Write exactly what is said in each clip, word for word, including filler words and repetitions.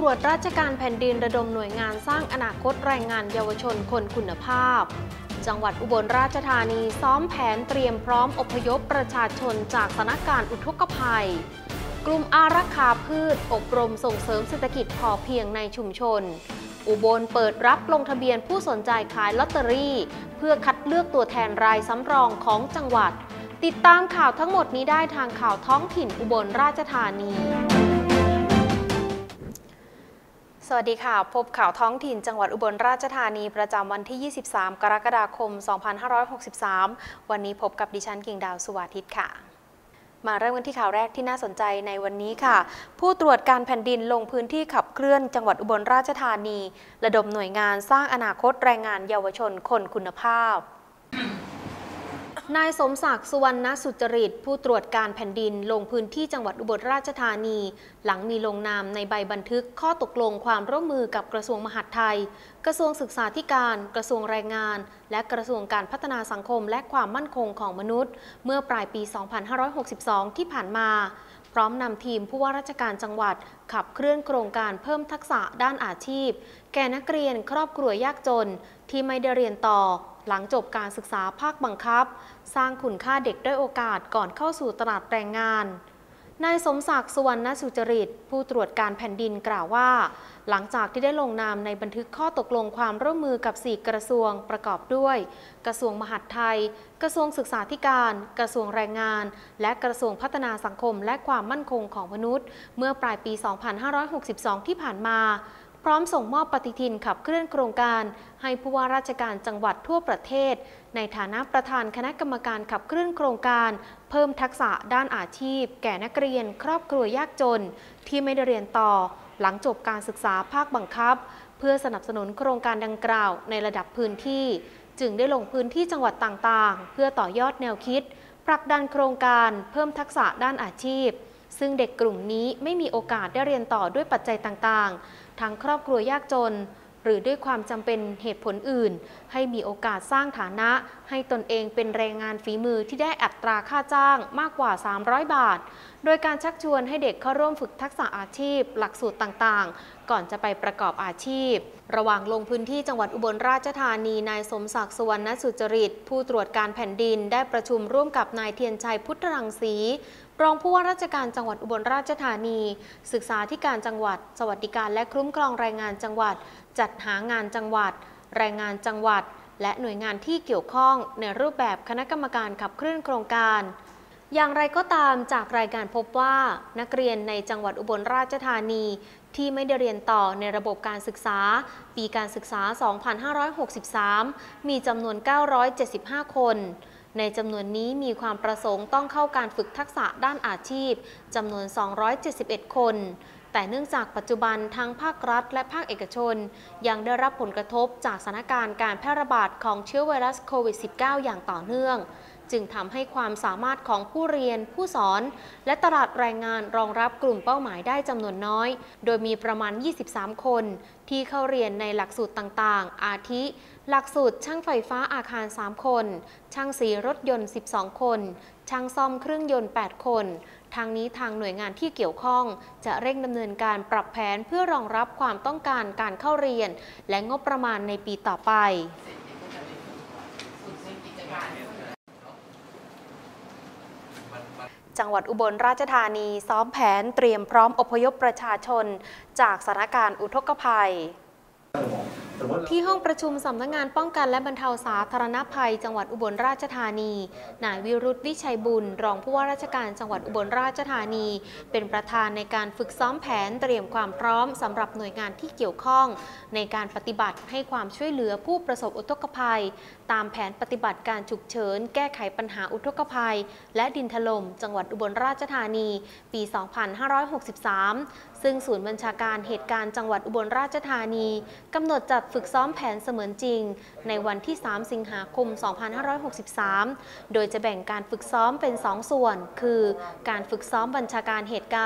รวจราชการแผ่นดินระดมหน่วยงานสร้างอนาคตแรงงานเยาวชนคนคุณภาพจังหวัดอุบลราชธานีซ้อมแผนเตรียมพร้อมอพยพประชาชนจากสถานการณ์อุทกภัยกลุ่มอารักขาพืชอบรมส่งเสริมเศรษฐกิจพอเพียงในชุมชนอุบลเปิดรับลงทะเบียนผู้สนใจขายลอตเตอรี่เพื่อคัดเลือกตัวแทนรายสำรองของจังหวัดติดตามข่าวทั้งหมดนี้ได้ทางข่าวท้องถิ่นอุบลราชธานีสวัสดีค่ะพบข่าวท้องถิ่นจังหวัดอุบลราชธานีประจำวันที่ ยี่สิบสาม กรกฎาคม สองพันห้าร้อยหกสิบสาม วันนี้พบกับดิฉันกิ่งดาวสุวาทิตค่ะมาเริ่มกันที่ข่าวแรกที่น่าสนใจในวันนี้ค่ะผู้ตรวจการแผ่นดินลงพื้นที่ขับเคลื่อนจังหวัดอุบลราชธานีระดมหน่วยงานสร้างอนาคตแรงงานเยาวชนคนคุณภาพนายสมศักดิ์สุวรรณสุจริตผู้ตรวจการแผ่นดินลงพื้นที่จังหวัดอุบลราชธานีหลังมีลงนามในใบบันทึกข้อตกลงความร่วมมือกับกระทรวงมหาดไทยกระทรวงศึกษาธิการกระทรวงแรงงานและกระทรวงการพัฒนาสังคมและความมั่นคงของมนุษย์เมื่อปลายปี สองพันห้าร้อยหกสิบสอง ที่ผ่านมาพร้อมนำทีมผู้ว่าราชการจังหวัดขับเคลื่อนโครงการเพิ่มทักษะด้านอาชีพแก่นักเรียนครอบครัวยากจนที่ไม่ได้เรียนต่อหลังจบการศึกษาภาคบังคับสร้างคุณค่าเด็กด้อยโอกาสก่อนเข้าสู่ตลาดแรงงานนายสมศักดิ์สุวรรณสุจริตผู้ตรวจการแผ่นดินกล่าวว่าหลังจากที่ได้ลงนามในบันทึกข้อตกลงความร่วมมือกับสี่กระทรวงประกอบด้วยกระทรวงมหาดไทยกระทรวงศึกษาธิการกระทรวงแรงงานและกระทรวงพัฒนาสังคมและความมั่นคงของมนุษย์เมื่อปลายปี สองพันห้าร้อยหกสิบสอง ที่ผ่านมาพร้อมส่งมอบปฏิทินขับเคลื่อนโครงการให้ผู้ว่าราชการจังหวัดทั่วประเทศในฐานะประธานคณะกรรมการขับเคลื่อนโครงการเพิ่มทักษะด้านอาชีพแก่นักเรียนครอบครัวยากจนที่ไม่ได้เรียนต่อหลังจบการศึกษาภาคบังคับเพื่อสนับสนุนโครงการดังกล่าวในระดับพื้นที่จึงได้ลงพื้นที่จังหวัดต่างๆเพื่อต่อยอดแนวคิดผลักดันโครงการเพิ่มทักษะด้านอาชีพซึ่งเด็กกลุ่มนี้ไม่มีโอกาสได้เรียนต่อด้วยปัจจัยต่างๆทั้งครอบครัวยากจนหรือด้วยความจำเป็นเหตุผลอื่นให้มีโอกาสสร้างฐานะให้ตนเองเป็นแรงงานฝีมือที่ได้อัตราค่าจ้างมากกว่าสามร้อยบาทโดยการชักชวนให้เด็กเข้าร่วมฝึกทักษะอาชีพหลักสูตรต่างๆก่อนจะไปประกอบอาชีพระหว่างลงพื้นที่จังหวัดอุบลราชธานีนายสมศักดิ์สุวรรณสุจริตผู้ตรวจการแผ่นดินได้ประชุมร่วมกับนายเทียนชัยพุทธรังสีรองผู้ว่าราชการจังหวัดอุบลราชธานีศึกษาธิการจังหวัดสวัสดิการและคุ้มครองแรงงานจังหวัดจัดหางานจังหวัดแรงงานจังหวัดและหน่วยงานที่เกี่ยวข้องในรูปแบบคณะกรรมการขับเคลื่อนโครงการอย่างไรก็ตามจากรายงานพบว่านักเรียนในจังหวัดอุบลราชธานีที่ไม่ได้เรียนต่อในระบบการศึกษาปีการศึกษา สองพันห้าร้อยหกสิบสาม มีจำนวน เก้าร้อยเจ็ดสิบห้า คนในจำนวนนี้มีความประสงค์ต้องเข้าการฝึกทักษะด้านอาชีพจำนวน สองร้อยเจ็ดสิบเอ็ด คนแต่เนื่องจากปัจจุบันทั้งภาครัฐและภาคเอกชนยังได้รับผลกระทบจากสถานการณ์การแพร่ระบาดของเชื้อไวรัสโควิด สิบเก้า อย่างต่อเนื่องจึงทำให้ความสามารถของผู้เรียนผู้สอนและตลาดแรงงานรองรับกลุ่มเป้าหมายได้จำนวนน้อยโดยมีประมาณ ยี่สิบสาม คนที่เข้าเรียนในหลักสูตรต่างๆอาทิหลักสูตรช่างไฟฟ้าอาคาร สาม คนช่างสีรถยนต์ สิบสอง คนช่างซ่อมเครื่องยนต์ แปด คนทางนี้ทางหน่วยงานที่เกี่ยวข้องจะเร่งดำเนินการปรับแผนเพื่อรองรับความต้องการการเข้าเรียนและงบประมาณในปีต่อไปจังหวัดอุบลราชธานีซ้อมแผนเตรียมพร้อมอพยพประชาชนจากสถานการณ์อุทกภัยที่ห้องประชุมสำนักงานป้องกันและบรรเทาสาธารณภัยจังหวัดอุบลราชธานีนายวิรุธวิชัยบุญรองผู้ว่าราชการจังหวัดอุบลราชธานีเป็นประธานในการฝึกซ้อมแผนเตรียมความพร้อมสำหรับหน่วยงานที่เกี่ยวข้องในการปฏิบัติให้ความช่วยเหลือผู้ประสบอุทกภัยตามแผนปฏิบัติการฉุกเฉินแก้ไขปัญหาอุทกภัยและดินถล่มจังหวัดอุบลราชธานีปี สองพันห้าร้อยหกสิบสามซึ่งศูนย์บัญชาการเหตุการณ์จังหวัดอุบลราชธานีกำหนดจัดฝึกซ้อมแผนเสมือนจริงในวันที่ สาม สิงหาคม สองพันห้าร้อยหกสิบสาม โดยจะแบ่งการฝึกซ้อมเป็น สอง ส่วนคือการฝึกซ้อมบัญชาการเหตุการณ์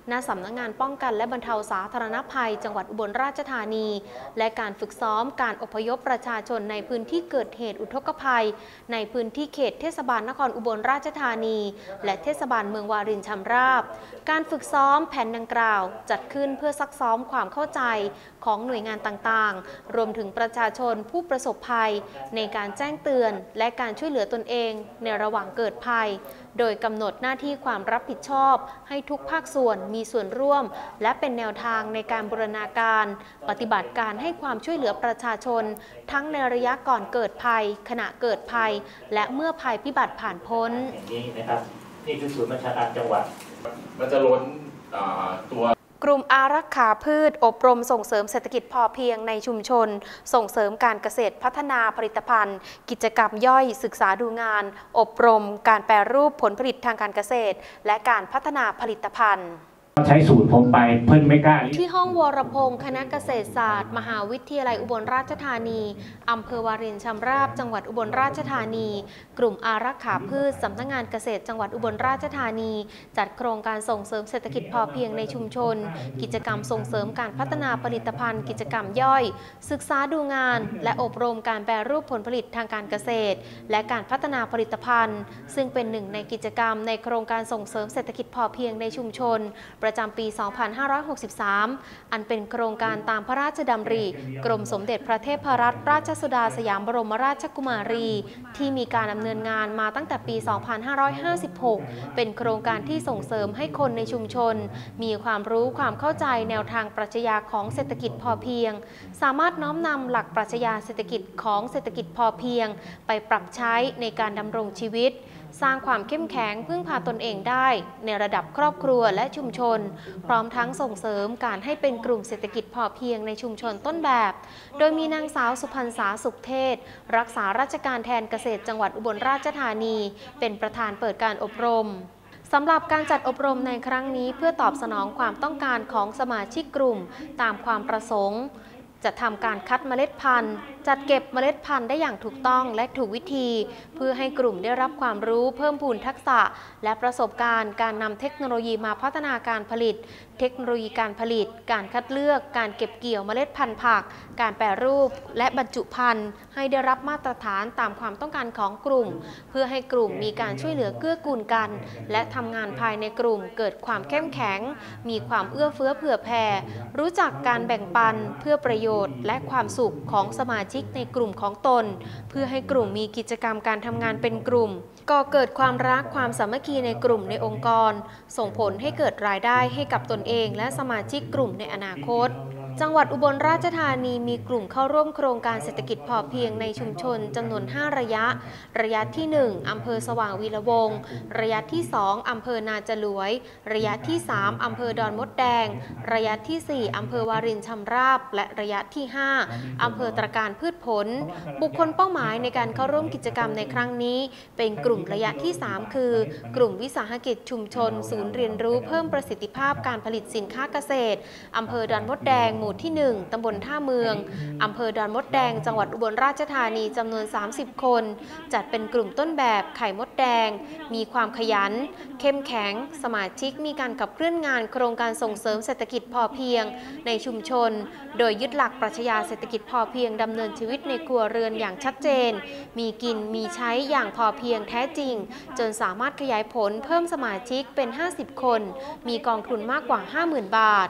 ณสำนักงานป้องกันและบรรเทาสาธารณภัยจังหวัดอุบลราชธานีและการฝึกซ้อมการอพยพประชาชนในพื้นที่เกิดเหตุอุทกภัยในพื้นที่เขตเทศบาลนครอุบลราชธานีและเทศบาลเมืองวารินชำราบการฝึกซ้อมแผนดังกล่าวจัดขึ้นเพื่อซักซ้อมความเข้าใจของหน่วยงานต่างๆรวมถึงประชาชนผู้ประสบภัยในการแจ้งเตือนและการช่วยเหลือตนเองในระหว่างเกิดภัยโดยกำหนดหน้าที่ความรับผิดชอบให้ทุกภาคส่วนมีส่วนร่วมและเป็นแนวทางในการบูรณาการปฏิบัติการให้ความช่วยเหลือประชาชนทั้งในระยะก่อนเกิดภัยขณะเกิดภัยและเมื่อภัยพิบัติผ่านพ้นอย่างนี้นะครับนี่คือศูนย์บัญชาการจังหวัดมันจะล้นตัวกลุ่มอารักขาพืชอบรมส่งเสริมเศรษฐกิจพอเพียงในชุมชนส่งเสริมการเกษตรพัฒนาผลิตภัณฑ์กิจกรรมย่อยศึกษาดูงานอบรมการแปรรูปผลผลิตทางการเกษตรและการพัฒนาผลิตภัณฑ์ใช้สูตรผมไปเพิ่นไม่กล้าที่ห้องวรพงศ์คณะเกษตรศาสตร์มหาวิทยาลัยอุบลราชธานีอำเภอวารินชำราบจังหวัดอุบลราชธานีกลุ่มอารักขาพืชสำนักงานเกษตรจังหวัดอุบลราชธานีจัดโครงการส่งเสริมเศรษฐกิจพอเพียงในชุมชนกิจกรรมส่งเสริมการพัฒนาผลิตภัณฑ์กิจกรรมย่อยศึกษาดูงานและอบรมการแปรรูปผลผลิตทางการเกษตรและการพัฒนาผลิตภัณฑ์ซึ่งเป็นหนึ่งในกิจกรรมในโครงการส่งเสริมเศรษฐกิจพอเพียงในชุมชนประจำปีสองพันห้าร้อยหกสิบสาม อันเป็นโครงการตามพระราชดำริกรมสมเด็จพระเทพรัตนราชสุดาสยามบรมราชกุมารีที่มีการดำเนินงานมาตั้งแต่ปี สองพันห้าร้อยห้าสิบหก เป็นโครงการที่ส่งเสริมให้คนในชุมชนมีความรู้ความเข้าใจแนวทางปรัชญาของเศรษฐกิจพอเพียงสามารถน้อมนำหลักปรัชญาเศรษฐกิจของเศรษฐกิจพอเพียงไปปรับใช้ในการดำรงชีวิตสร้างความเข้มแข็งพึ่งพาตนเองได้ในระดับครอบครัวและชุมชนพร้อมทั้งส่งเสริมการให้เป็นกลุ่มเศรษฐกิจพอเพียงในชุมชนต้นแบบโดยมีนางสาวสุพรรณษาสุขเทศรักษาราชการแทนเกษตรจังหวัดอุบลราชธานีเป็นประธานเปิดการอบรมสำหรับการจัดอบรมในครั้งนี้เพื่อตอบสนองความต้องการของสมาชิกกลุ่มตามความประสงค์จะทำการคัดเมล็ดพันธุ์จัดเก็บเมล็ดพันธุ์ได้อย่างถูกต้องและถูกวิธีเพื่อให้กลุ่มได้รับความรู้เพิ่มพูนทักษะและประสบการณ์การนำเทคโนโลยีมาพัฒนาการผลิตเทคโนโลยีการผลิตการคัดเลือกการเก็บเกี่ยวเมล็ดพันธุ์ผักการแปรรูปและบรรจุภัณฑ์ให้ได้รับมาตรฐานตามความต้องการของกลุ่มเพื่อให้กลุ่มมีการช่วยเหลือเกื้อกูลกันและทำงานภายในกลุ่มเกิดความเข้มแข็งมีความเอื้อเฟื้อเผื่อแผ่รู้จักการแบ่งปันเพื่อประโยชน์และความสุขของสมาชิกในกลุ่มของตนเพื่อให้กลุ่มมีกิจกรรมการทำงานเป็นกลุ่มก่อเกิดความรักความสามัคคีในกลุ่มในองค์กรส่งผลให้เกิดรายได้ให้กับตนเองและสมาชิกกลุ่มในอนาคตจังหวัดอุบลราชธานีมีกลุ่มเข้าร่วมโครงการเศรษฐกิจพอเพียงในชุมชนจำนวนห้าระยะระยะที่หนึ่งอำเภอสว่างวีระวงศ์ระยะที่สองอำเภอนาจลวยระยะที่สามอำเภอดอนมดแดงระยะที่สี่อำเภอวารินชำราบและระยะที่ห้าอำเภอตรการพืชผลบุคคลเป้าหมายในการเข้าร่วมกิจกรรมในครั้งนี้เป็นกลุ่มระยะที่สามคือกลุ่มวิสาหกิจชุมชนศูนย์เรียนรู้เพิ่มประสิทธิภาพการผลิตสินค้าเกษตรอำเภอดอนมดแดงหมู่ที่หนึ่งตำบลท่าเมืองอำเภอดอนมดแดงจังหวัดอุบลราชธานีจำนวนสามสิบคนจัดเป็นกลุ่มต้นแบบไข่มดแดงมีความขยันเข้มแข็งสมาชิกมีการขับเคลื่อนงานโครงการส่งเสริมเศรษฐกิจพอเพียงในชุมชนโดยยึดหลักปรัชญาเศรษฐกิจพอเพียงดำเนินชีวิตในครัวเรือนอย่างชัดเจนมีกินมีใช้อย่างพอเพียงแท้จริงจนสามารถขยายผลเพิ่มสมาชิกเป็นห้าสิบคนมีกองทุนมากกว่า ห้าหมื่น บาท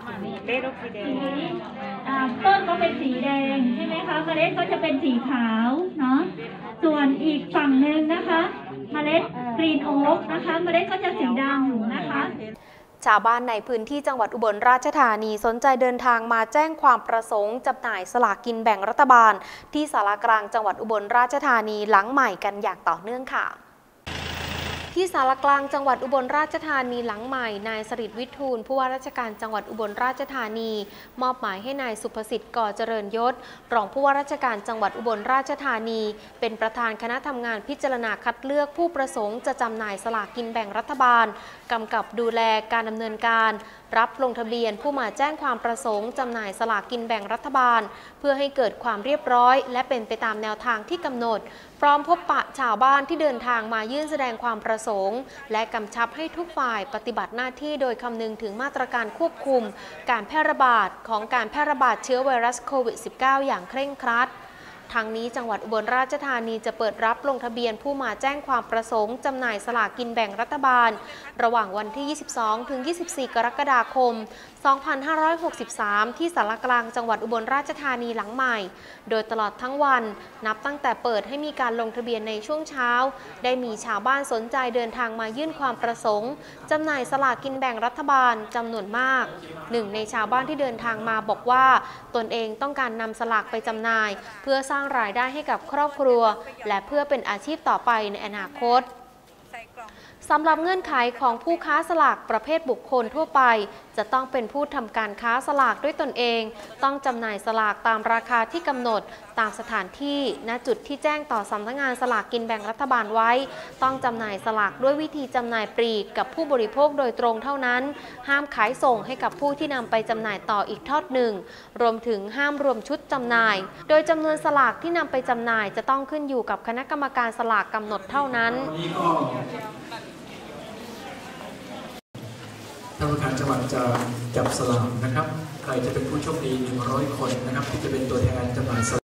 ต้นก็เป็นสีแดงใช่ไหมคะเมล็ดก็จะเป็นสีขาวเนาะส่วนอีกฝั่งหนึ่งนะคะเมล็ดกรีนโอ๊กนะคะเมล็ดก็จะสีดำนะคะชาวบ้านในพื้นที่จังหวัดอุบลราชธานีสนใจเดินทางมาแจ้งความประสงค์จำหน่ายสลากกินแบ่งรัฐบาลที่ศาลากลางจังหวัดอุบลราชธานีหลังใหม่กันอย่างต่อเนื่องค่ะที่ศาลากลางจังหวัดอุบลราชธานีหลังใหม่นายสฤษดิ์วิทูลผู้ว่าราชการจังหวัดอุบลราชธานีมอบหมายให้นายสุภสิทธิ์ก่อเจริญยศรองผู้ว่าราชการจังหวัดอุบลราชธานีเป็นประธานคณะทำงานพิจารณาคัดเลือกผู้ประสงค์จะจำหน่ายสลากกินแบ่งรัฐบาลกำกับดูแลการดำเนินการรับลงทะเบียนผู้มาแจ้งความประสงค์จำหน่ายสลากกินแบ่งรัฐบาลเพื่อให้เกิดความเรียบร้อยและเป็นไปตามแนวทางที่กำหนดพร้อมพบปะชาวบ้านที่เดินทางมายื่นแสดงความประสงค์และกำชับให้ทุกฝ่ายปฏิบัติหน้าที่โดยคำนึงถึงมาตรการควบคุมการแพร่ระบาดของการแพร่ระบาดเชื้อไวรัสโควิด สิบเก้า อย่างเคร่งครัดทางนี้จังหวัดอุบลราชธานีจะเปิดรับลงทะเบียนผู้มาแจ้งความประสงค์จำหน่ายสลากกินแบ่งรัฐบาลระหว่างวันที่ ยี่สิบสองถึงยี่สิบสี่ กรกฎาคม สองพันห้าร้อยหกสิบสาม ที่ศาลากลางจังหวัดอุบลราชธานีหลังใหม่โดยตลอดทั้งวันนับตั้งแต่เปิดให้มีการลงทะเบียนในช่วงเช้าได้มีชาวบ้านสนใจเดินทางมายื่นความประสงค์จำหน่ายสลากกินแบ่งรัฐบาลจำนวนมากหนึ่งในชาวบ้านที่เดินทางมาบอกว่าตนเองต้องการนำสลากไปจำหน่ายเพื่อสร้างรายได้ให้กับครอบครัวและเพื่อเป็นอาชีพต่อไปในอนาคตสำหรับเงื่อนไขของผู้ค้าสลากประเภทบุคคลทั่วไปจะต้องเป็นผู้ทำการค้าสลากด้วยตนเองต้องจำหน่ายสลากตามราคาที่กำหนดตามสถานที่ณจุดที่แจ้งต่อสำนักงานสลากกินแบ่งรัฐบาลไว้ต้องจำหน่ายสลากด้วยวิธีจำหน่ายปลีกกับผู้บริโภคโดยตรงเท่านั้นห้ามขายส่งให้กับผู้ที่นำไปจำหน่ายต่ออีกทอดหนึ่งรวมถึงห้ามรวมชุดจำหน่ายโดยจำนวนสลากที่นำไปจำหน่ายจะต้องขึ้นอยู่กับคณะกรรมการสลากกำหนดเท่านั้นท่านผู้การจังหวัดจะจับสลากนะครับใครจะเป็นผู้โชคดีหนึ่งร้อยคนนะครับที่จะเป็นตัวแทนจำหน่ายสลาก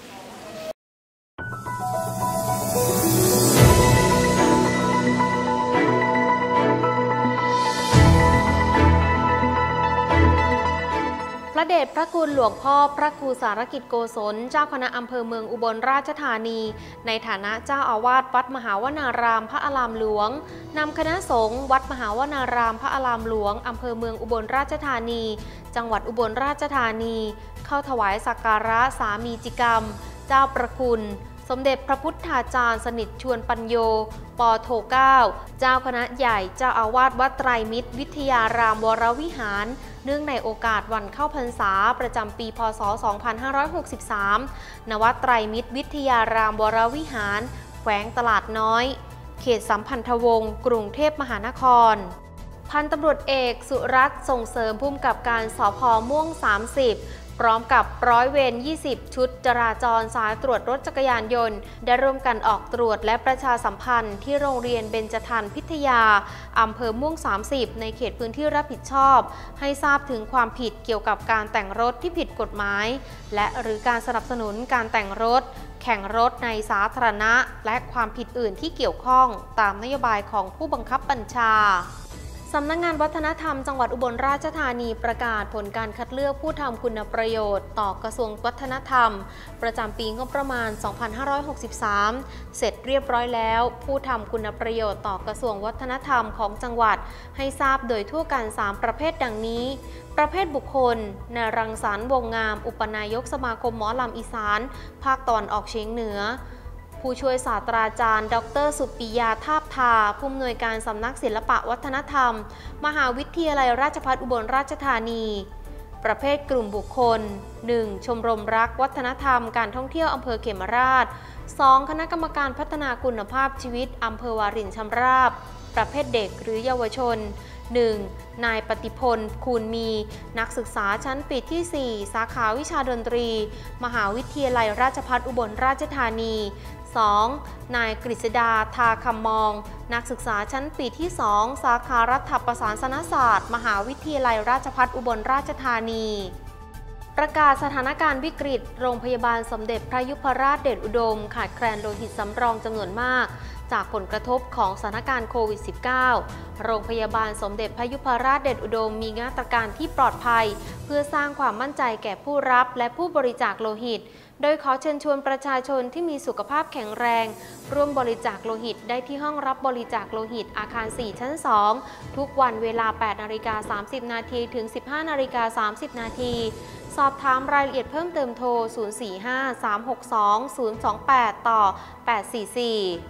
พระเดชพระคุณหลวงพ่อพระครูสารกิจโกศลเจ้าคณะอำเภอเมืองอุบลราชธานีในฐานะเจ้าอาวาสวัดมหาวนารามพระอารามหลวงนำคณะสงฆ์วัดมหาวนารามพระอารามหลวงอำเภอเมืองอุบลราชธานีจังหวัดอุบลราชธานีเข้าถวายสักการะสามีจิกรรมเจ้าประคุณสมเด็จพระพุทธาจารย์สนิทชวนปัญโยปโทเก้าเจ้าคณะใหญ่เจ้าอาวาสวัดไตรมิตรวิทยารามวรวิหารเนื่องในโอกาสวันเข้าพรรษาประจำปีพ.ศ. สองพันห้าร้อยหกสิบสาม ณ วัดไตรมิตรวิทยารามวรวิหารแขวงตลาดน้อยเขตสัมพันธวงศ์กรุงเทพมหานครพันตำรวจเอกสุรัตน์ส่งเสริมผู้กำกับการสภ.ม่วงสามสิบพร้อมกับร้อยเวรยี่สิบชุดจราจรสายตรวจรถจักรยานยนต์ได้ร่วมกันออกตรวจและประชาสัมพันธ์ที่โรงเรียนเบญจทัณฑ์พิทยาอำเภอม่วงสามสิบในเขตพื้นที่รับผิดชอบให้ทราบถึงความผิดเกี่ยวกับการแต่งรถที่ผิดกฎหมายและหรือการสนับสนุนการแต่งรถแข่งรถในสาธารณะและความผิดอื่นที่เกี่ยวข้องตามนโยบายของผู้บังคับบัญชาสำนักงานวัฒนธรรมจังหวัดอุบลราชธานีประกาศผลการคัดเลือกผู้ทำคุณประโยชน์ต่อกระทรวงวัฒนธรรมประจำปีงบประมาณ สองพันห้าร้อยหกสิบสาม เสร็จเรียบร้อยแล้วผู้ทำคุณประโยชน์ต่อกระทรวงวัฒนธรรมของจังหวัดให้ทราบโดยทั่วกันสามประเภทดังนี้ประเภทบุคคลนายรังสรรค์วงงามอุปนายกสมาคมหมอลำอีสานภาคตะวันออกเฉียงเหนือผู้ช่วยศาสตราจารย์ดรสุปิยาทาบทาผู้อำนวยการสำนักศิลปะวัฒนธรรมมหาวิทยาลัยราชภัฏอุบลราชธานีประเภทกลุ่มบุคคล หนึ่ง ชมรมรักวัฒนธรรมการท่องเที่ยวอำเภอเขมราช สอง คณะกรรมการพัฒนาคุณภาพชีวิตอำเภอวารินชำราบประเภทเด็กหรือเยาวชน หนึ่ง นายปฏิพลคูณมีนักศึกษาชั้นปีที่ สี่ สาขาวิชาดนตรีมหาวิทยาลัยราชภัฏอุบลราชธานีสอง นายกฤษดาทาคำมองนักศึกษาชั้นปีที่ สอง สาขารัฐประศาสนศาสตร์มหาวิทยาลัยราชภัฏอุบลราชธานีประกาศสถานการณ์วิกฤตโรงพยาบาลสมเด็จพระยุพราชเดชอุดมขาดแคลนโลหิตสำรองจำนวนมากจากผลกระทบของสถานการณ์โควิด สิบเก้า โรงพยาบาลสมเด็จพระยุพราชเดชอุดมมีมาตรการที่ปลอดภัยเพื่อสร้างความมั่นใจแก่ผู้รับและผู้บริจาคโลหิตโดยขอเชิญชวนประชาชนที่มีสุขภาพแข็งแรงร่วมบริจาคโลหิตได้ที่ห้องรับบริจาคโลหิตอาคาร สี่ ชั้น สอง ทุกวันเวลา แปดนาฬิกาสามสิบนาทีถึง สิบห้านาฬิกาสามสิบนาทีสอบถามรายละเอียดเพิ่มเติมโทร ศูนย์ สี่ ห้า สาม หก สอง ศูนย์ สอง แปด ต่อ แปด สี่ สี่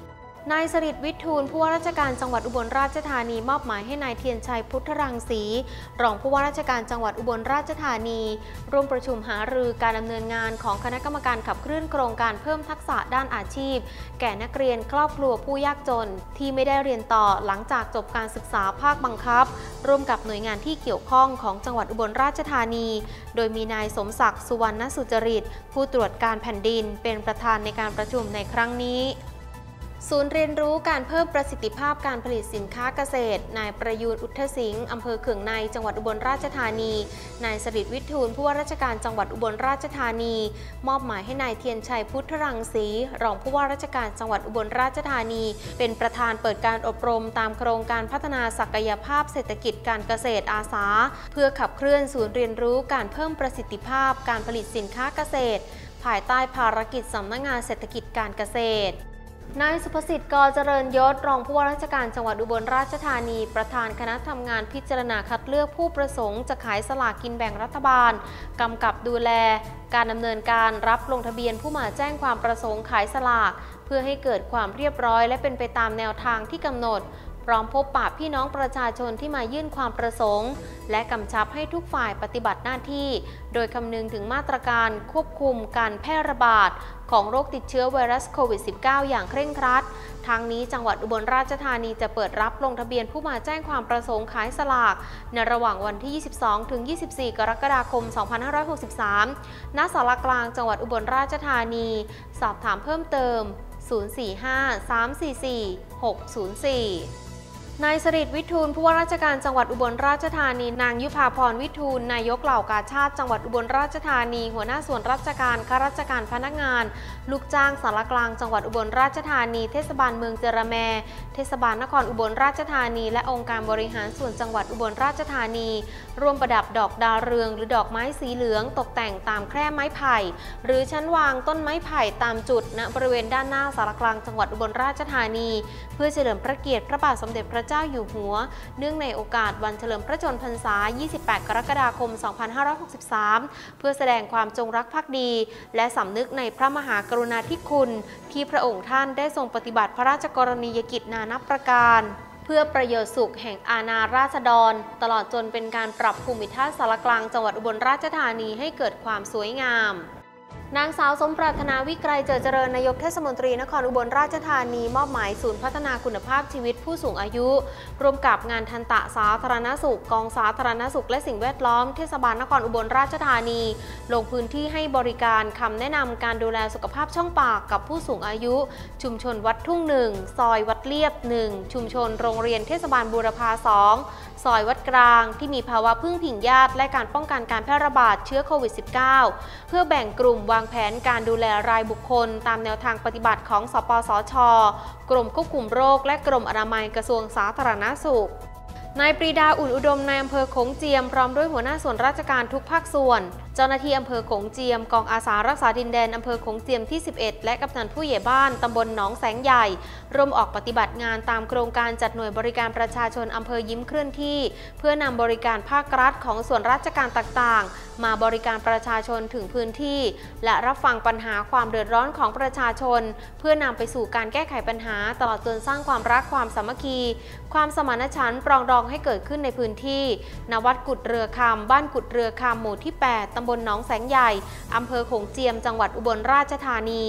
นายสฤษดิ์วิทูลผู้ว่าราชการจังหวัดอุบลราชธานีมอบหมายให้นายเทียนชัยพุทธรังสีรองผู้ว่าราชการจังหวัดอุบลราชธานีร่วมประชุมหารือการดำเนินงานของคณะกรรมการขับเคลื่อนโครงการเพิ่มทักษะด้านอาชีพแก่นักเรียนครอบครัวผู้ยากจนที่ไม่ได้เรียนต่อหลังจากจบการศึกษาภาคบังคับร่วมกับหน่วยงานที่เกี่ยวข้องของจังหวัดอุบลราชธานีโดยมีนายสมศักดิ์สุวรรณสุจริตผู้ตรวจการแผ่นดินเป็นประธานในการประชุมในครั้งนี้ศูนย์เรียนรู้การเพิ่มประสิทธิภาพการผลิตสินค้าเกษตรนายประยูนอุทธสิงห์อำเภอเขื่องในจังหวัดอุบลราชธานีนายสฤษดิ์วิทูลผู้ว่าราชการจังหวัดอุบลราชธานีมอบหมายให้นายเทียนชัยพุทธรังสีรองผู้ว่าราชการจังหวัดอุบลราชธานีเป็นประธานเปิดการอบรมตามโครงการพัฒนาศักยภาพเศรษฐกิจการเกษตรอาสาเพื่อขับเคลื่อนศูนย์เรียนรู้การเพิ่มประสิทธิภาพการผลิตสินค้าเกษตรภายใต้ภารกิจสำนักงานเศรษฐกิจการเกษตรนายสุภสิทธิ์ ก.เจริญยศรองผู้ว่าราชการจังหวัดอุบลราชธานีประธานคณะทำงานพิจารณาคัดเลือกผู้ประสงค์จะขายสลากกินแบ่งรัฐบาลกำกับดูแลการดำเนินการรับลงทะเบียนผู้มาแจ้งความประสงค์ขายสลากเพื่อให้เกิดความเรียบร้อยและเป็นไปตามแนวทางที่กำหนดพร้อมพบปะพี่น้องประชาชนที่มายื่นความประสงค์และกำชับให้ทุกฝ่ายปฏิบัติหน้าที่โดยคำนึงถึงมาตรการควบคุมการแพร่ระบาดของโรคติดเชื้อไวรัสโควิด สิบเก้า อย่างเคร่งครัดทางนี้จังหวัดอุบลราชธานีจะเปิดรับลงทะเบียนผู้มาแจ้งความประสงค์ขายสลากในระหว่างวันที่ ยี่สิบสองถึงยี่สิบสี่ กรกฎาคม สองพันห้าร้อยหกสิบสาม ณ ศาลากลางจังหวัดอุบลราชธานีสอบถามเพิ่มเติม ศูนย์ สี่ ห้า สาม สี่ สี่ หก ศูนย์ สี่นายสฤษดิ์วิทูลผู้ว่าราชการจังหวัดอุบลราชธานีนางยุภาพรวิทูลนายกเหล่ากาชาดจังหวัดอุบลราชธานีหัวหน้าส่วนราชการข้าราชการพนักงานลูกจ้างสารกลางจังหวัดอุบลราชธานีเทศบาลเมืองเจระแมเทศบาลนครอุบลราชธานีและองค์การบริหารส่วนจังหวัดอุบลราชธานีร่วมประดับดอกดาวเรืองหรือดอกไม้สีเหลืองตกแต่งตามแคร่ไม้ไผ่หรือชั้นวางต้นไม้ไผ่ตามจุดณบริเวณด้านหน้าสารกลางจังหวัดอุบลราชธานีเพื่อเฉลิมพระเกียรติพระบาทสมเด็จพระเจ้าอยู่หัวเนื่องในโอกาสวันเฉลิมพระชนมพรรษา ยี่สิบแปด กรกฎาคม สองพันห้าร้อยหกสิบสาม เพื่อแสดงความจงรักภักดีและสำนึกในพระมหากรุณาธิคุณที่พระองค์ท่านได้ทรงปฏิบัติพระราชกรณียกิจนานับประการเพื่อประโยชน์สุขแห่งอาณาราษฎรตลอดจนเป็นการปรับภูมิทัศน์สารกลางจังหวัดอุบลราชธานีให้เกิดความสวยงามนางสาวสมปรารถนาวิไกรเจิดเจริญนายกเทศมนตรีนครอุบลราชธานีมอบหมายศูนย์พัฒนาคุณภาพชีวิตผู้สูงอายุร่วมกับงานทันตะสาธารณสุขกองสาธารณสุขและสิ่งแวดล้อมเทศบาลนครอุบลราชธานีลงพื้นที่ให้บริการคำแนะนำการดูแลสุขภาพช่องปากกับผู้สูงอายุชุมชนวัดทุ่งหนึ่งซอยวัดเลียบหนึ่งชุมชนโรงเรียนเทศบาลบูรพาสองซอยวัดกลางที่มีภาวะพึ่งพิงญาติและการป้องกันการแพร่ระบาดเชื้อโควิด สิบเก้า เพื่อแบ่งกลุ่มวางแผนการดูแลรายบุคคลตามแนวทางปฏิบัติของสปสช.กรมควบคุมโรคและกรมอนามัยกระทรวงสาธารณสุขนายปรีดาอุ่นอุดมนายอำเภอโขงเจียมพร้อมด้วยหัวหน้าส่วนราชการทุกภาคส่วนเจ้าหน้าที่อำเภอโขงเจียมกองอาสารักษาดินแดนอำเภอโขงเจียมที่สิบเอ็ดและกำนันผู้ใหญ่บ้านตำบลหนองแสงใหญ่ร่วมออกปฏิบัติงานตามโครงการจัดหน่วยบริการประชาชนอำเภอยิ้มเคลื่อนที่เพื่อนำบริการภาครัฐของส่วนราชการต่างๆมาบริการประชาชนถึงพื้นที่และรับฟังปัญหาความเดือดร้อนของประชาชนเพื่อนำไปสู่การแก้ไขปัญหาตลอดจนสร้างความรักความสามัคคีความสมานฉันท์ปรองดองให้เกิดขึ้นในพื้นที่ณวัดกุดเรือคำบ้านกุดเรือคำหมู่ที่แปดตำบลหนองแสงใหญ่อำเภอโขงเจียมจังหวัดอุบลราชธานี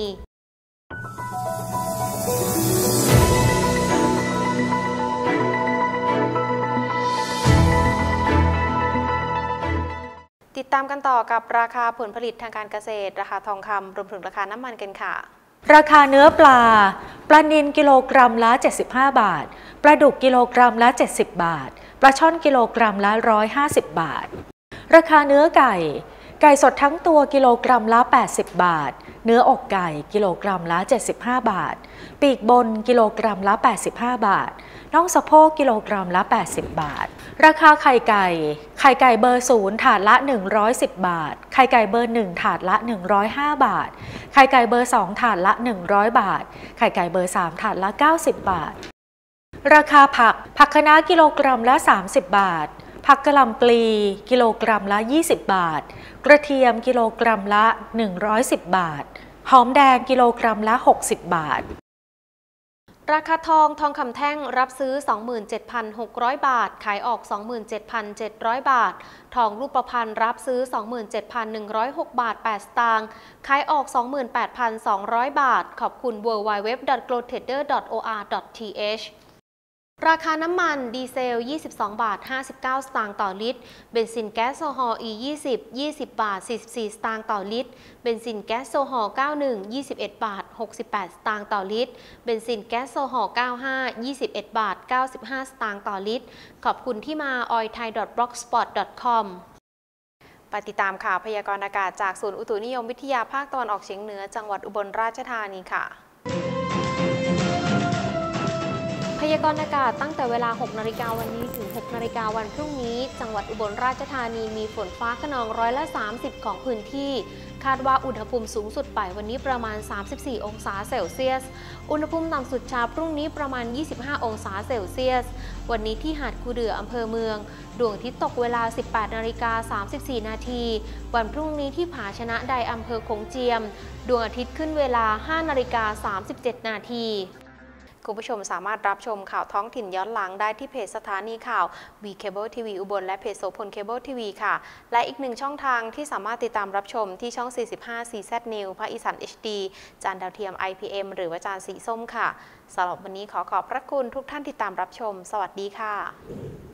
ติดตามกันต่อกับราคาผลผลิตทางการเกษตรราคาทองคำรวมถึงราคาน้ำมันกันค่ะราคาเนื้อปลาปลานิลกิโลกรัมละเจ็ดสิบห้าบาทปลาดุกกิโลกรัมละเจ็ดสิบบาทปลาช่อนกิโลกรัมละหนึ่งร้อยห้าสิบบาทราคาเนื้อไก่ไก่สดทั้งตัวกิโลกรัมละแปดสิบบาทเนื้ออกไก่กิโลกรัมละเจ็ดสิบห้าบาทปีกบนกิโลกรัมละแปดสิบห้าบาทน่องสะโพกกิโลกรัมละแปดสิบบาทราคาไข่ไก่ไข่ไก่เบอร์ศูนย์ถาดละหนึ่งร้อยสิบบาทไข่ไก่เบอร์หนึ่งถาดละหนึ่งร้อยห้าบาทไข่ไก่เบอร์สองถาดละหนึ่งร้อยบาทไข่ไก่เบอร์สามถาดละเก้าสิบบาทราคาผักผักคะน้ากิโลกรัมละสามสิบบาทผักกะหล่ำปลีกิโลกรัมละยี่สิบบาทกระเทียมกิโลกรัมละหนึ่งร้อยสิบบาทหอมแดงกิโลกรัมละหกสิบบาทราคาทองทองคำแท่งรับซื้อ สองหมื่นเจ็ดพันหกร้อย บาทขายออก สองหมื่นเจ็ดพันเจ็ดร้อย บาททองรูปพรรณรับซื้อ สองหมื่นเจ็ดพันหนึ่งร้อยหก บาท แปด สตางค์ขายออก สองหมื่นแปดพันสองร้อย บาทขอบคุณ ดับเบิลยู ดับเบิลยู ดับเบิลยู ดอท โกลด์ เทรดเดอร์ ดอท โอ อาร์ ดอท ที เอช ราคาน้ำมันดีเซล ยี่สิบสองบาทห้าสิบเก้า สตางค์ต่อลิตรเบนซินแก๊สโซฮอล์ อี ยี่สิบ ยี่สิบบาทสี่สิบสี่ สตางค์ต่อลิตรเบนซินแก๊สโซฮอล์ เก้าสิบเอ็ด ยี่สิบเอ็ดบาทหกสิบแปด สตางค์ต่อลิตรเบนซินแก๊สโซฮอล์ เก้าสิบห้า ยี่สิบเอ็ดบาทเก้าสิบห้า สตางค์ต่อลิตรขอบคุณที่มา ออยล์ไทย ดอท บล็อกสปอต ดอท คอม ไปติดตามข่าวพยากรณ์อากาศจากศูนย์อุตุนิยมวิทยาภาคตะวันออกเฉียงเหนือจังหวัดอุบลราชธานีค่ะพยากรณ์อากาศตั้งแต่เวลา หกนาฬิกาวันนี้ถึง หกนาฬิกาวันพรุ่งนี้จังหวัดอุบลราชธานีมีฝนฟ้าคะนองร้อยละสามสิบของพื้นที่คาดว่าอุณหภูมิสูงสุดบ่ายวันนี้ประมาณสามสิบสี่องศาเซลเซียสอุณหภูมิต่ำสุดเช้าพรุ่งนี้ประมาณยี่สิบห้าองศาเซลเซียสวันนี้ที่หาดคูเดืออำเภอเมืองดวงอาทิตย์ตกเวลา สิบแปดนาฬิกาสามสิบสี่นาทีวันพรุ่งนี้ที่ผาชนะไดอำเภอโขงเจียมดวงอาทิตย์ขึ้นเวลา ห้านาฬิกาสามสิบเจ็ดนาทีคุณผู้ชมสามารถรับชมข่าวท้องถิ่นย้อนหลังได้ที่เพจสถานีข่าว วี Cable ที วี อุบลและเพจโสพล Cable ที วี ค่ะและอีกหนึ่งช่องทางที่สามารถติดตามรับชมที่ช่อง สี่สิบห้า ซี แซด News ภาคอีสาน เอช ดี จานดาวเทียม ไอ พี เอ็ม หรือว่าจานสีส้มค่ะสำหรับวันนี้ขอขอบพระคุณทุกท่านที่ตามรับชมสวัสดีค่ะ